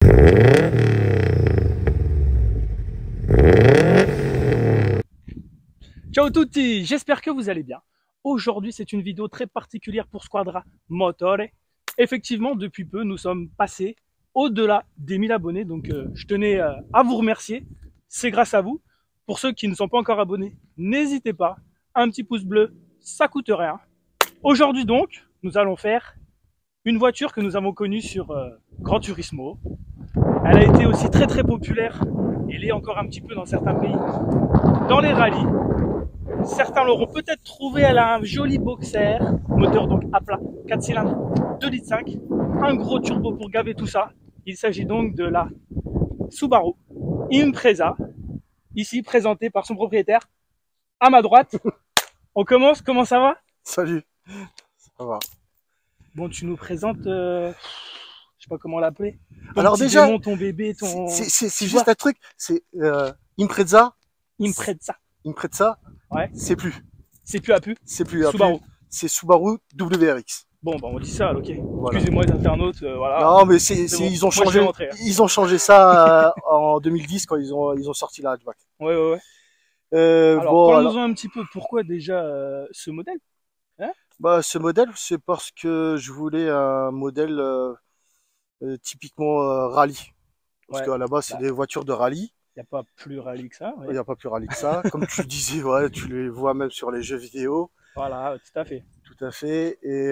Ciao tutti, j'espère que vous allez bien. Aujourd'hui, c'est une vidéo très particulière pour Squadra Motore. Effectivement, depuis peu, nous sommes passés au-delà des 1000 abonnés, donc je tenais à vous remercier. C'est grâce à vous. Pour ceux qui ne sont pas encore abonnés, n'hésitez pas. Un petit pouce bleu, ça coûte rien. Aujourd'hui donc, nous allons faire une voiture que nous avons connue sur Gran Turismo. Elle a été aussi très populaire, et l'est encore un petit peu dans certains pays, dans les rallyes. Certains l'auront peut-être trouvé, elle a un joli boxer, moteur donc à plat, 4 cylindres, 2,5 litres, un gros turbo pour gaver tout ça. Il s'agit donc de la Subaru Impreza, ici présentée par son propriétaire, à ma droite. On commence, comment ça va? Salut, ça va. Bon, tu nous présentes, je sais pas comment l'appeler. Alors déjà, démon, ton bébé, ton... c'est juste un truc, c'est Impreza. Impreza, ouais. C'est plus Apu. C'est plus Subaru. C'est Subaru WRX. Bon, bah on dit ça, ok. Voilà. Excusez-moi les internautes, voilà. Non, mais bon. ils ont changé. Moi, ils ont changé ça en 2010 quand ils ont sorti la hatchback. Ouais. Alors, bon, parlons-en un petit peu. Pourquoi déjà ce modèle, hein? Bah, ce modèle, c'est parce que je voulais un modèle typiquement rallye. Parce qu'à la base, c'est des voitures de rallye. Il n'y a pas plus rallye que ça. Il n'y a pas plus rallye que ça. Comme tu le disais, ouais, tu les vois même sur les jeux vidéo. Voilà, tout à fait. Tout à fait. Et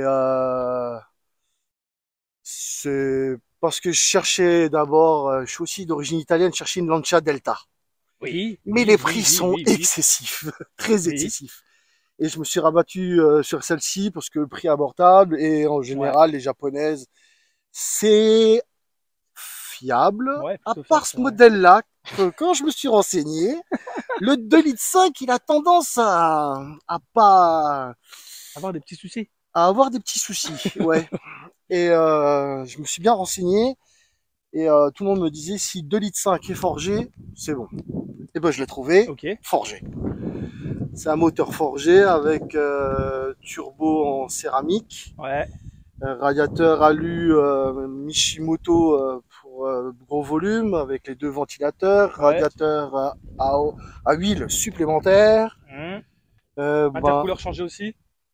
c'est parce que je cherchais d'abord, je suis aussi d'origine italienne, je cherchais une Lancia Delta. Oui. Mais les prix sont excessifs, très excessifs. Et je me suis rabattu sur celle-ci parce que le prix est abordable et en général, les japonaises, c'est fiable. À part ce modèle-là, quand je me suis renseigné, le 2,5 litres, il a tendance à pas avoir des petits soucis. À avoir des petits soucis, ouais. Et je me suis bien renseigné et tout le monde me disait si 2,5 litres est forgé, c'est bon. Et ben je l'ai trouvé forgé. C'est un moteur forgé avec turbo en céramique. Ouais. Radiateur alu Mishimoto pour gros volume avec les deux ventilateurs. Radiateur à huile supplémentaire. Intercouleur changé aussi.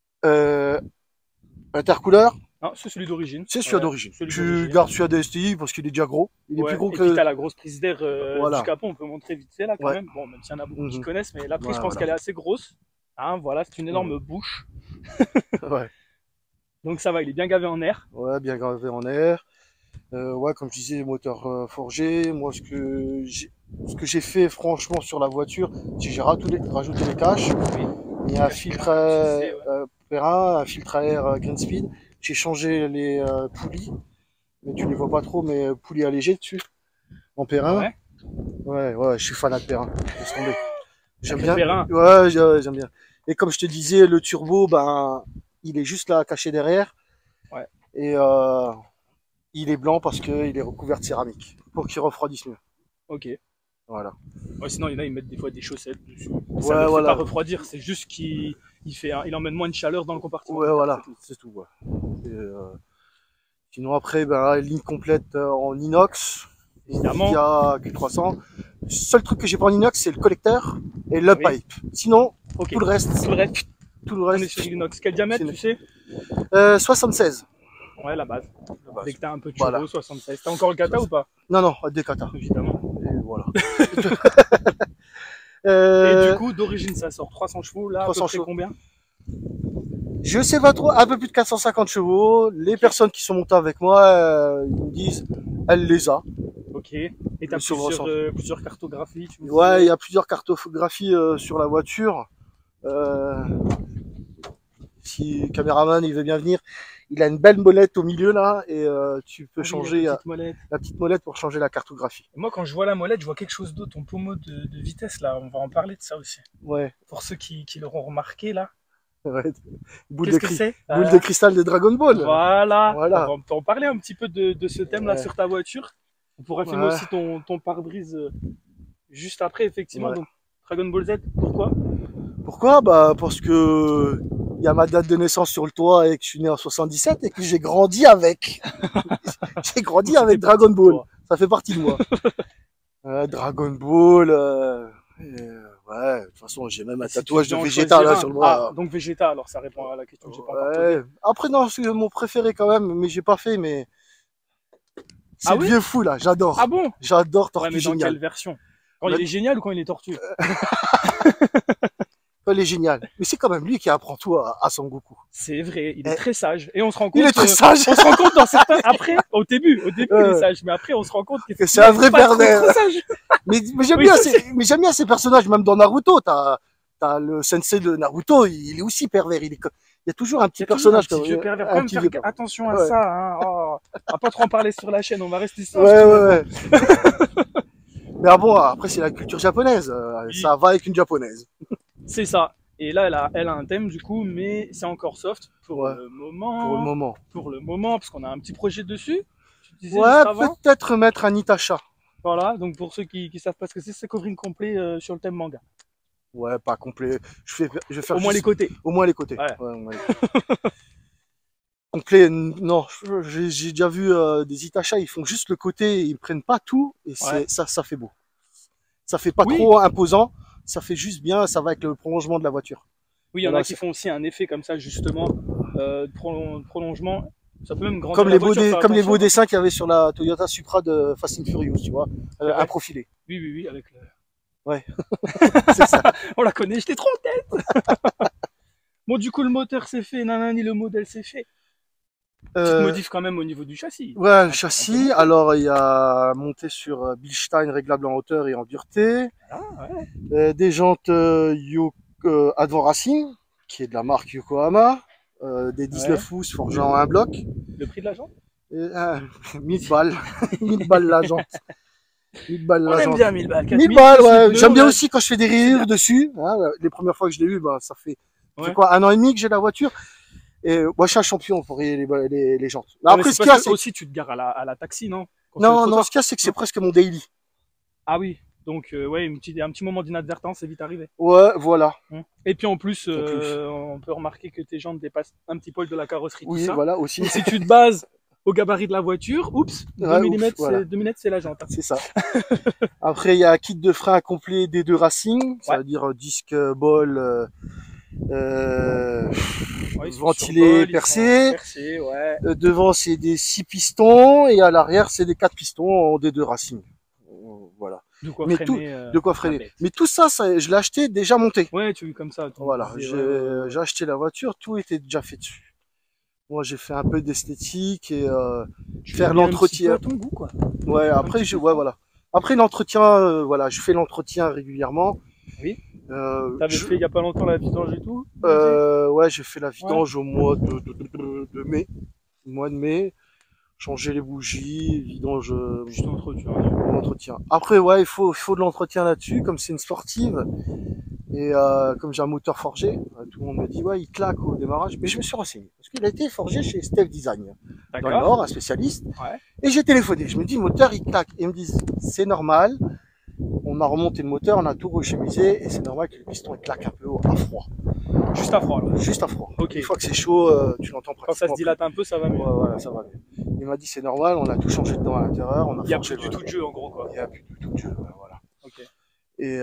Intercouleur. Non, c'est celui d'origine. C'est celui d'origine. Tu gardes celui de STI parce qu'il est déjà gros. Il est plus gros que. Et puis t'as la grosse prise d'air du capot, on peut montrer vite fait là quand même. Bon, même s'il y en a beaucoup qui connaissent, mais la prise, je pense qu'elle est assez grosse. Hein, voilà, c'est une énorme bouche. Ouais. Donc ça va, il est bien gavé en air. Ouais, bien gavé en air. Ouais, comme je disais, moteur forgé. Moi, ce que j'ai fait franchement sur la voiture, c'est que j'ai rajouté les caches. Il y a un filtre Perrin, un filtre à air Green Speed. J'ai changé les poulies, mais tu les vois pas trop, mais poulies allégées dessus, en Perrin. Ouais, je suis fanat de Perrin. J'aime bien. Ouais, j'aime bien. Et comme je te disais, le turbo, ben, il est juste là, caché derrière. Ouais. Et il est blanc parce qu'il est recouvert de céramique, pour qu'il refroidisse mieux. Ok. Voilà. Ouais, sinon, il y en a, ils mettent des fois des chaussettes dessus. Ça ne fait pas refroidir, c'est juste qu'il emmène moins de chaleur dans le compartiment. Ouais, voilà, c'est tout. Ouais. Sinon, après, ben, ligne complète en inox. Évidemment. Il y a Q300. Le seul truc que j'ai pas en inox, c'est le collecteur et le pipe. Sinon, tout le reste. On est sur l'inox. Quel diamètre, tu sais? 76. Ouais, la base. Dès que t'as un peu de turbo, 76. T'as encore le kata ou pas? Non, des kata. Évidemment. Et voilà. Et du coup, d'origine, ça sort 300 chevaux. Là, 300 à peu près combien? Je sais pas trop, un peu plus de 450 chevaux. Les personnes qui sont montées avec moi, ils me disent, elle les a. Ok. Et t'as plusieurs cartographies, tu me dis? Ouais, il y a plusieurs cartographies sur la voiture. Si le caméraman il veut bien venir, il a une belle molette au milieu là et tu peux changer la petite molette pour changer la cartographie. Et moi quand je vois la molette, je vois quelque chose d'autre, ton pommeau de vitesse là, on va en parler de ça aussi. Ouais. Pour ceux qui l'auront remarqué là. Ouais. Qu'est-ce que c'est? Boule de cristal de Dragon Ball. Voilà. On va en parler un petit peu de ce thème là sur ta voiture. On pourra filmer aussi ton pare-brise juste après effectivement. Donc Dragon Ball Z, pourquoi? Bah parce que il y a ma date de naissance sur le toit et que je suis né en 77 et que j'ai grandi avec. J'ai grandi avec Dragon Ball. Ça fait partie de moi. Dragon Ball. Ouais, de toute façon, j'ai même un Si tatouage tu de devais en Vegeta choisir là un. sur le bras. Ah, donc Vegeta, alors ça répond à la question que j'ai pas encore posée. Ouais. Après, non, c'est mon préféré quand même, mais j'ai pas fait, mais c'est Ah le oui? vieux fou là, Ah j'adore. bon? J'adore Ouais, Tortue mais dans quelle Géniale. version? Quand Là, il est génial ou quand il est tortue? elle est géniale. Mais c'est quand même lui qui apprend tout à Son Goku. C'est vrai, il est Eh, très sage. Et on se rend il est compte, très sage. on se rend compte dans certains, après, au début il est sage, mais après on se rend compte que Que c'est un vrai pas trop, pervers. trop sage. Mais j'aime Oui, bien, ça, c'est- mais j'aime bien ces personnages, même dans Naruto. T'as le sensei de Naruto, il est aussi pervers. Il y a toujours un Il y petit a toujours un personnage petit comme vieux pervers. Quand un même petit faire vieux pervers. attention à Ouais, ça, hein. Oh, on va pas trop en parler sur la chaîne, on va rester ouais, soft, mais ouais, bon. ouais. Mais ah bon, après c'est la culture japonaise. Oui, Ça va avec une japonaise. c'est ça. Et là, elle a un thème du coup, mais c'est encore soft pour Ouais, le pour le moment. moment. Pour le moment, parce qu'on a un petit projet dessus. Tu disais Ouais, juste avant. peut-être mettre un Itacha. Voilà, donc pour ceux qui savent pas ce que c'est covering complet sur le thème manga. Ouais, pas complet. Je vais faire Au moins les juste côtés. au moins les côtés. Ouais. Ouais, au moins les côtés. Complet, non, j'ai déjà vu des Itacha, ils font juste le côté, ils prennent pas tout et Ouais. ça fait beau. Ça fait pas Oui, trop imposant, ça fait juste bien, ça va avec le prolongement de la voiture. oui, il y en Voilà, a qui font aussi un effet comme ça, justement, de prolongement. Ça peut même grandir comme la voiture, faire comme les beaux attention. dessins qu'il y avait sur la Toyota Supra de Fast and Furious, tu vois, C'est vrai. un profilé. Oui, oui, oui, avec le... Ouais, c'est ça. On la connaît, j'étais trop en tête. Bon, du coup, le moteur c'est fait, nanani, le modèle c'est fait. Petite Euh, modif quand même au niveau du châssis. ouais, le On peut châssis, monter. alors il y a monté sur Bilstein réglable en hauteur et en dureté, Ah, ouais. des jantes Advent Racing, qui est de la marque Yokohama, des 19 Ouais. pouces forgés en un bloc, Le prix de la jante? et, 1000 balles, 1000 balles la jante. 1000 balles On la aime jante. bien 1000 balles. 1000 4000 balles, plus les ouais. pneus, J'aime bien on a- aussi quand je fais des C'est bien. reviews dessus. Hein, les premières fois que je l'ai eu, bah, ça fait Ouais. quoi, 1 an et demi que j'ai la voiture. Et moi, je suis un champion pour les jantes. Mais Ouais, mais après, c'est ce qu'il y a, parce que c'est... aussi tu te gares à la taxi, non? Quand c'est le Non, non, ce trottoir. qu'il y a, c'est que c'est Non. presque mon daily. Ah oui. Donc, ouais, un petit moment d'inadvertance, c'est vite arrivé. Ouais, voilà. Et puis en plus, En plus. on peut remarquer que tes jantes dépassent un petit poil de la carrosserie, tout Oui, ça. voilà, aussi. Donc si tu te bases au gabarit de la voiture, oups, 2 Ouais, mm, ouf, voilà. 2 mm c'est la jante. C'est ça. Après, il y a un kit de frein complet des deux Racing. Ça Ouais. veut dire disque, bol, Ouais, ils sont ventilé, sur bol, percé. percés, ouais. Devant, c'est des 6 pistons. Et à l'arrière, c'est des 4 pistons en D2 Racing. Voilà. De quoi Mais freiner. de quoi la freiner. bête. Mais tout ça, je l'ai acheté déjà monté. Ouais, tu comme ça. Tu me Voilà. disais, ouais. J'ai acheté la voiture, tout était déjà fait dessus. Moi, j'ai fait un peu d'esthétique et Tu faire l'as mis un petit peu l'entretien. à ton goût, quoi. Ouais, après, petit peu ouais, fort. voilà. Après l'entretien, voilà, je fais l'entretien régulièrement. Oui. T'avais fait il y a pas longtemps la vidange et tout. Ouais, j'ai fait la vidange au mois de mai. Au mois de mai. Changer les bougies, vidange, Juste entretien. l'entretien. Après, ouais, il faut de l'entretien là-dessus, comme c'est une sportive. Et comme j'ai un moteur forgé, tout le monde me dit, ouais, il claque au démarrage. Mais je me suis renseigné. Parce qu'il a été forgé chez Steph Design, dans le D'accord. Nord, un spécialiste. Ouais. Et j'ai téléphoné. Je me dis, le moteur, il claque. Et ils me disent, c'est normal. On a remonté le moteur, on a tout rechemisé. Et c'est normal que le piston, il claque un peu à froid. Juste à froid, là. Juste à froid. Ok. Une fois que c'est chaud, tu l'entends Quand ça se pratiquement dilate un peu, ça va plus. mieux. Ouais, voilà, ça va mieux. Il m'a dit, c'est normal. On a tout changé dedans à l'intérieur. On a Il n'y a forgé plus du tout de jeu, en gros, quoi. Il n'y a plus du tout de jeu. Ouais, voilà. Ok. Et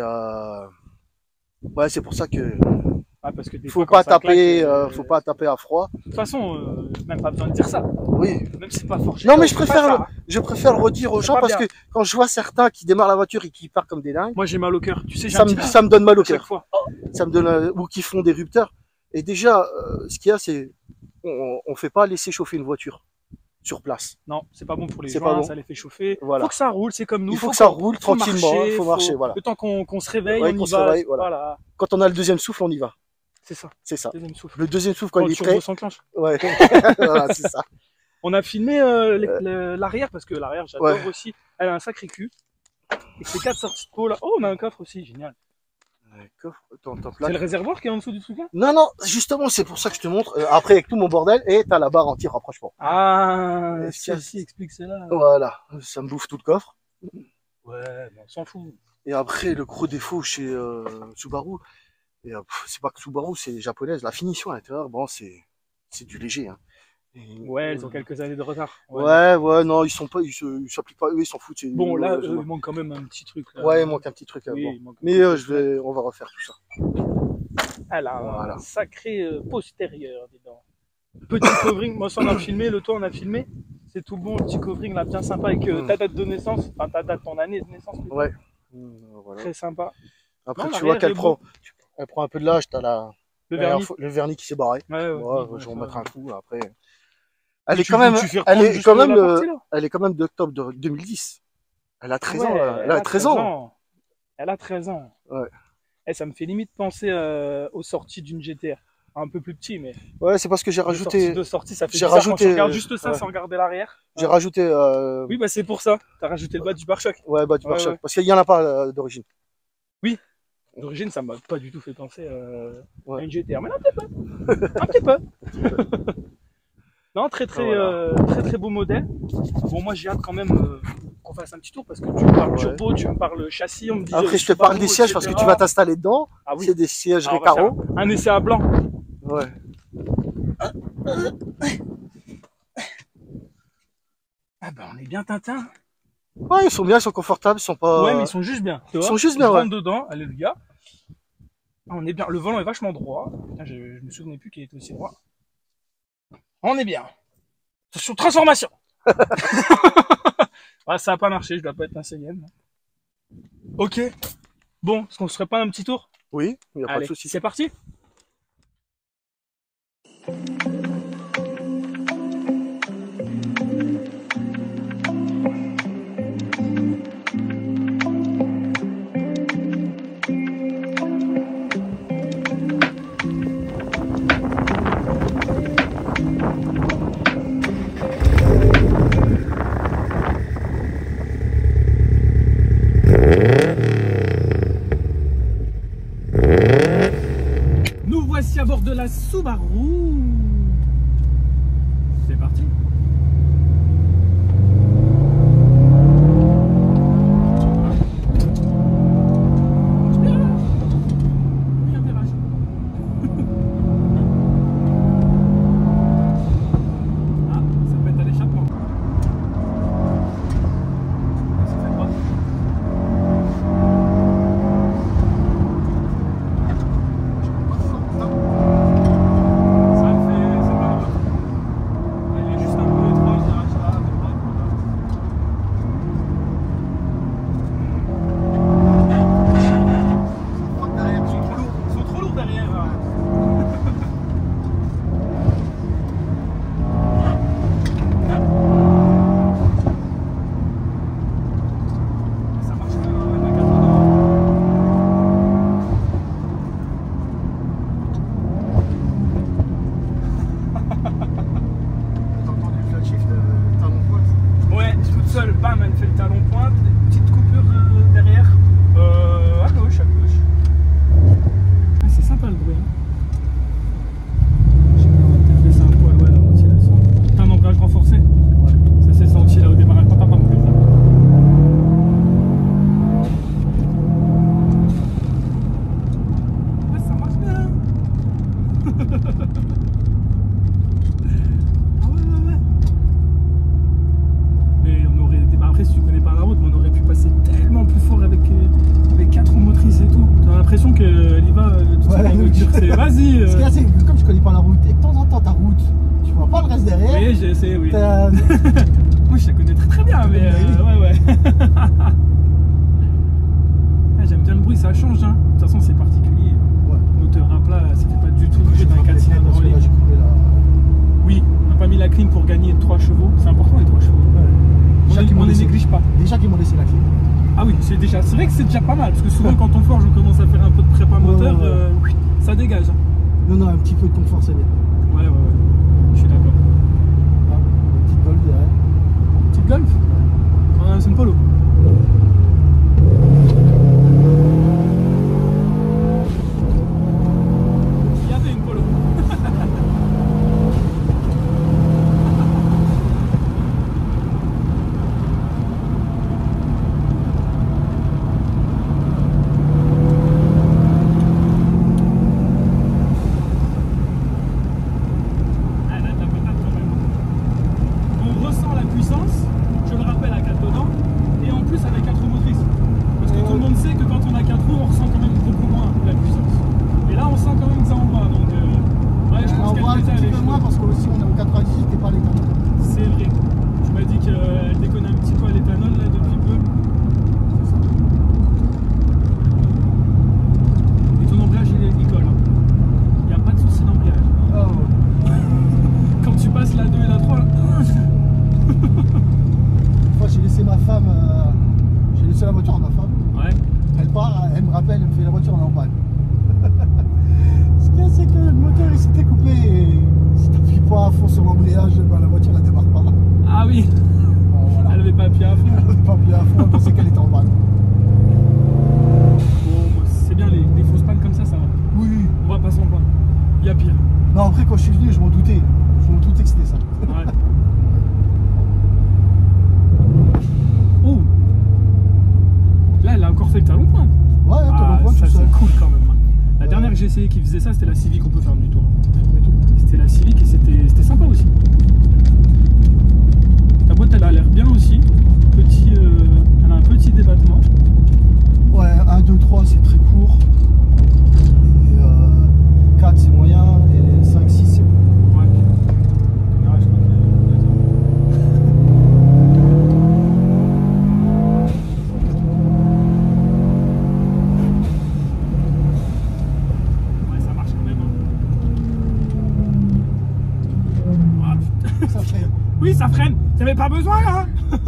ouais, c'est pour ça que Ah, parce que des faut fois, quand pas ça claque, faut pas taper à froid. De toute façon, même pas besoin de dire ça. Oui. Même si c'est pas forgé. Non, mais je c'est pas préfère, ça, hein. je préfère le redire aux C'est gens pas parce bien. que quand je vois certains qui démarrent la voiture et qui partent comme des dingues, Moi, j'ai mal au cœur. Tu sais, j'ai ça un me, petit ça me donne mal au à chaque cœur. fois. Ça me donne, ou qui font des rupteurs. Et déjà, ce qu'il y a, c'est, on fait pas laisser chauffer une voiture sur place. Non, c'est pas bon pour les C'est pas joints, bon. ça les fait chauffer. Voilà. Faut que ça roule, c'est comme nous. Il faut que ça roule faut tranquillement, marcher, faut marcher, voilà. Le temps qu'on se réveille, Ouais, on qu'on y se va. réveille, voilà. Quand on a le deuxième souffle, on y va. C'est ça. C'est ça. Deuxième souffle. Le deuxième souffle, quand Quand il le est prêt, turbo s'enclenche. ouais. Voilà, c'est ça. On a filmé l'arrière parce que l'arrière, j'adore Ouais. aussi. Elle a un sacré cul. Et ces 4 sorties de peau là. Oh, on a un coffre aussi, génial. Coffre, t'en C'est plaques. le réservoir qui est en dessous du truc là? Non, non, justement, c'est pour ça que je te montre. Après, avec tout mon bordel, et t'as la barre anti-rapprochement. Ah, Tiens. celle-ci explique cela. Voilà, ça me bouffe tout le coffre. Ouais, mais on s'en fout. Et après, le gros défaut chez Subaru, et c'est pas que Subaru, c'est japonaise. La finition à l'intérieur, bon, c'est du léger. Hein. Ouais, ils ont quelques années de retard. Ouais, non, ils sont pas, ils s'appliquent pas, eux, ils s'en foutent. Bon, là, il manque quand même un petit truc. Là. Ouais, il manque un petit truc. Oui, Bon. il manque un Mais petit truc. on va refaire tout ça. Ah là, Voilà. un sacré postérieur, dis donc. Petit covering, moi ça on a filmé, le toit on a filmé. C'est tout bon, le petit covering là, bien sympa avec ta date de naissance, enfin ta date, ton année de naissance. Ouais. Voilà. Très sympa. Après, non, tu vois qu'elle prend un peu de l'âge, t'as le vernis qui s'est barré. Ouais, je vais remettre un coup après. Elle est quand même d'octobre 2010. Elle a 13 ans, là. Elle a 13 ans. Elle a 13 ans. Ouais. Et ça me fait limite penser aux sorties d'une GTR. Un peu plus petit, mais. Ouais, c'est parce que j'ai rajouté. De sortie, ça fait bizarre quand tu regardes juste ça sans regarder l'arrière. J'ai rajouté. Oui, bah c'est pour ça. T'as rajouté le bas du pare-choc. Ouais, bas du pare-choc. Parce qu'il y en a pas d'origine. Oui. D'origine, ça m'a pas du tout fait penser à une GTR, mais un petit peu. Un petit peu. Non, très beau modèle. Bon, moi j'ai hâte quand même qu'on fasse un petit tour parce que tu me parles turbo, tu me parles châssis, on me dit. Après, je te parle des sièges parce que tu vas t'installer dedans. Ah oui. C'est des sièges Recaro. Un essai à blanc. Ouais. Ah ben on est bien Tintin. Ouais, ils sont bien, ils sont confortables, ils sont pas. Ouais, mais ils sont juste bien. Ils sont juste bien, ouais. Rentre dedans, alléluia. On est bien. Le volant est vachement droit. Putain, je me souvenais plus qu'il était aussi droit. On est bien. Attention, transformation. Ouais, ça a pas marché, je dois pas être un CN. Ok. Bon, est-ce qu'on se ferait pas un petit tour? Oui, il n'y a pas de souci. C'est parti. Nous voici à bord de la Subaru. C'est parti. Bam, elle fait le talon pointe, petite coupure derrière, à gauche. Ah, c'est sympa le bruit. Je sais pas, on va peut-être laisser un poil, ouais, la ventilation. T'as un embrayage renforcé? Ouais. Ça s'est senti là au démarrage, pas me plus ça. Ouais, ça marche bien. Après, si tu connais pas la route, on aurait pu passer tellement plus fort avec 4 roues motrices et tout. T'as l'impression qu'elle y va tout seul en voiture. Vas-y. Ce qu'il y a, c'est que comme je connais pas la route et que de temps en temps ta route, tu vois pas le reste derrière. Oui, j'ai essayé, oui. Moi, je la connais très bien, mais ouais. J'aime bien le bruit, ça change. Hein. De toute façon, c'est particulier. Ouais. Moteur à plat, ça fait pas du tout le bruit d'un 4 cylindres en ligne. Oui, on n'a pas mis la clim pour gagner 3 chevaux. C'est important les 3 chevaux. Ouais. On ne les néglige pas. Déjà qu'ils m'ont laissé la clim. Ah oui, c'est vrai que c'est déjà pas mal, parce que souvent quand on forge, on commence à faire un peu de prépa moteur, ça dégage. Non, un petit peu de confort, c'est bien. Ouais, je suis d'accord. Ah, une petite Golf derrière. Petite Golf? C'est une Polo. Il y avait une Polo. c'est la voiture de ma femme. Ouais. Elle part, elle me rappelle, elle me fait la voiture, elle est en panne. Ce qu'il y a, c'est que le moteur il s'était coupé et si t'appuies pas à fond sur l'embrayage, ben, la voiture elle démarre pas. Ah oui. Voilà. Elle avait pas appuyé à fond. Elle avait pas appuyé à fond, elle pensait qu'elle était en panne. Bon, c'est bien les fausses pannes comme ça va. Oui. On va pas s'en plaindre. Il y a pire. Non, après quand je suis venu, je m'en doutais. Je m'en doutais que c'était ça. Ouais. Oh. Là, elle a encore fait le talon pointe. Ouais, Ah, talon pointe, ça tout seul. c'est cool quand même. La dernière que j'ai essayé qui faisait ça, c'était la Civic, on peut faire demi-tour. Mais tout. C'était la Civic et c'était sympa aussi. Ta boîte elle a l'air bien aussi. Petit, elle a un petit débattement. Ouais, 1, 2, 3 c'est très court. Et 4 c'est moyen. Et 5, 6 c'est bon. Ouais. Caméra, je crois que- Ouais, ça marche quand même. Hein. Ah, putain. Ça fait. Oui, ça freine. T'avais pas besoin là.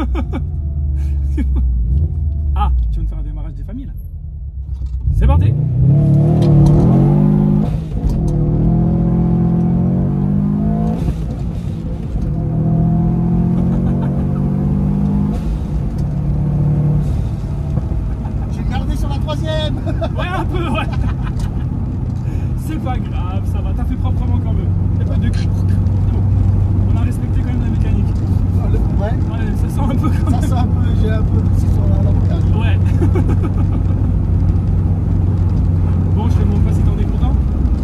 Ah, tu veux me faire un démarrage des familles là? C'est parti. J'ai gardé sur la 3ème. Ouais, un peu, ouais. C'est pas grave, ça va. T'as fait proprement quand même. Y'a pas de C'est bon. On a respecté quand même la mécanique. Ouais, Ouais, ça sent un peu quand ça même. c'est un peu, j'ai un peu poussé sur la boucage. Ouais. Bon, je te demande pas si t'en es content.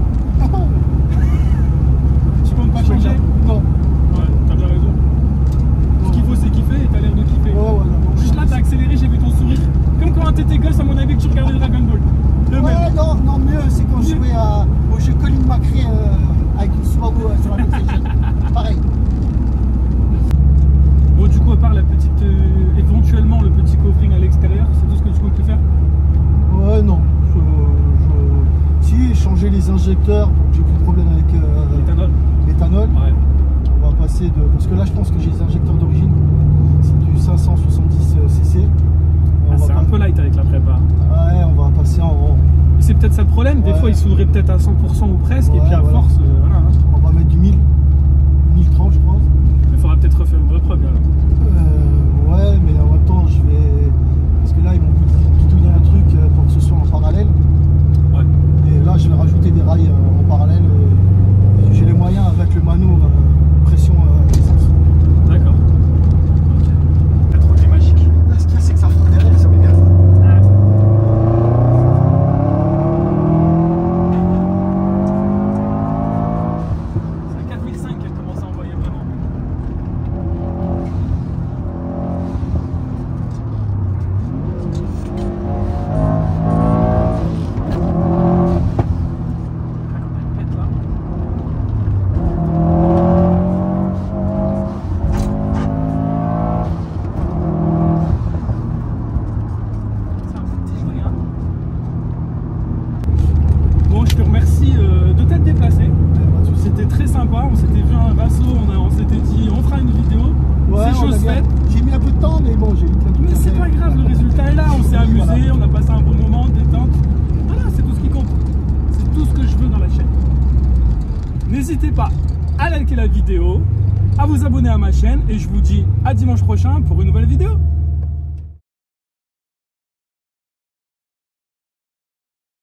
Tu comptes pas changer? Non. Ouais, t'as bien raison. Ce qu'il faut, c'est kiffer et t'as l'air de kiffer. Ouais, ouais, non. Juste là, t'as accéléré, j'ai vu ton sourire. Comme quand t'étais gosse, à mon avis, que tu regardais Dragon Ball. Le Ouais, même. non, non, mieux, c'est quand je jouais au jeu Colin McRae avec une Subaru sur la PlayStation. Pareil. Bon, du coup, à part la petite, éventuellement le petit covering à l'extérieur, c'est tout ce que tu comptes faire? Ouais, non. Si, changer les injecteurs, pour que j'ai plus de problème avec L'éthanol. l'éthanol. Ouais. On va passer de. Parce que là, je pense que j'ai les injecteurs d'origine. C'est du 570 cc. Ah, c'est un peu light avec la prépa. Ouais, on va passer en. Et c'est peut-être ça le problème, des Ouais. fois il s'ouvrait peut-être à 100% ou presque, et Ouais, puis à voilà. force, voilà. Hein. On va mettre du 1000. 1030, je pense. Il faudra peut-être refaire une repreuve là. Ouais, mais en même temps, je vais. Parce que là, ils m'ont bidouillé un truc pour que ce soit en parallèle. Ouais. Et là, je vais rajouter des rails en parallèle. J'ai les moyens avec le mano pression essence. D'accord. Ok. La trop magique. Ce qu'il y a, c'est que ça freine derrière et ça m'énerve. C'est à 4005 qu'elle commence à envoyer vraiment. Là, quand elle pète là. C'est un petit jouet, hein. Bon, je te remercie de t'être déplacé. C'était très sympa, on s'était vu à un rasso, on s'était dit on fera une vidéo. Ouais, C'est chose faite. J'ai mis un peu de temps, mais bon, j'ai eu plein de Mais trucs à c'est faire. pas grave, le résultat est là, on s'est amusé, Voilà. on a passé un bon moment, détente. Voilà, c'est tout ce qui compte. C'est tout ce que je veux dans la chaîne. N'hésitez pas à liker la vidéo, à vous abonner à ma chaîne et je vous dis à dimanche prochain pour une nouvelle vidéo.